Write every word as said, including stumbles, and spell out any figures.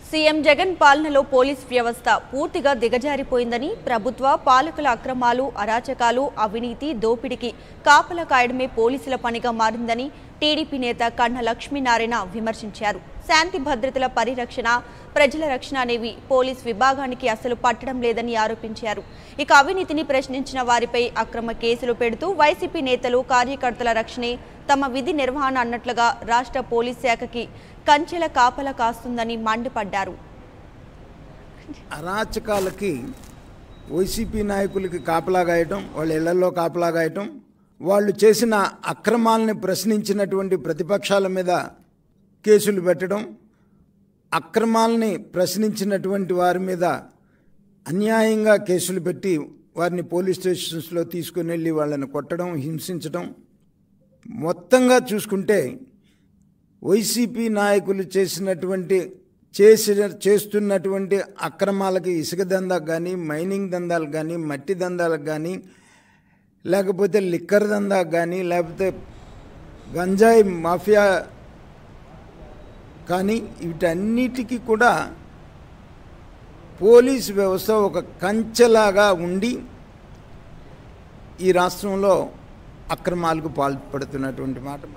CM Jagan పాలనలో police వ్యవస్థ పూర్తిగా దిగజారిపోయిందని, ప్రభుత్వ పాలకుల అక్రమాలు, అరాచకాలు, అవినీతి, దోపిడీకి కాపలా కాయడమే పోలీసుల పనిగా మారిందని టీడీపీ నేత కన్నా లక్ష్మీనారాయణ విమర్శించారు. శాంతి భద్రతల పరిరక్షణ, ప్రజల రక్షణ అనేవి పోలీస్ విభాగానికి అసలు పట్టడం లేదని ఆరోపించారు. ఇక అవినీతిని ప్రశ్నించిన వారిపై అక్రమ కేసులు పెడుతూ వైసీపీ నేతలు, కార్యకర్తల రక్షణే తమ విధి నిర్వహణ అన్నట్లుగా రాష్ట్ర పోలీస్ శాఖకి కంచెల కాపలా కాస్తుందని మండిపడ్డారు. అరాచకాలకి వైసీపీ నాయకులకి కాపలా గాయటం, వాళ్ళ ఇళ్లలో కాపలా గాయటం, వాళ్ళు చేసిన అక్రమాలని ప్రశ్నించినటువంటి ప్రతిపక్షాల మీద కేసులు పెట్టడం, అక్రమాలని ప్రశ్నించినటువంటి వారి మీద అన్యాయంగా కేసులు పెట్టి వారిని పోలీస్ స్టేషన్స్లో తీసుకుని వెళ్ళి వాళ్ళని కొట్టడం, హింసించడం. మొత్తంగా చూసుకుంటే వైసీపీ నాయకులు చేసినటువంటి చేసిన చేస్తున్నటువంటి అక్రమాలకి, ఇసుక దందాలకు కానీ, మైనింగ్ దందాలకు కానీ, మట్టి దందాలకు కానీ, లేకపోతే లిక్కర్ దందాకు కానీ, లేకపోతే గంజాయి మాఫియా కానీ, వీటన్నిటికీ కూడా పోలీస్ వ్యవస్థ ఒక కంచెలాగా ఉండి ఈ రాష్ట్రంలో అక్రమాలకు పాల్పడుతున్నటువంటి మాట.